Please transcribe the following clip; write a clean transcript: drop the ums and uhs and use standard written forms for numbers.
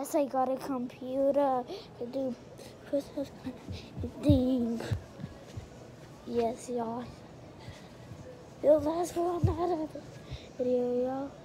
Yes, I got a computer to do thing. Yes, y'all. Yo, that's for another video, y'all.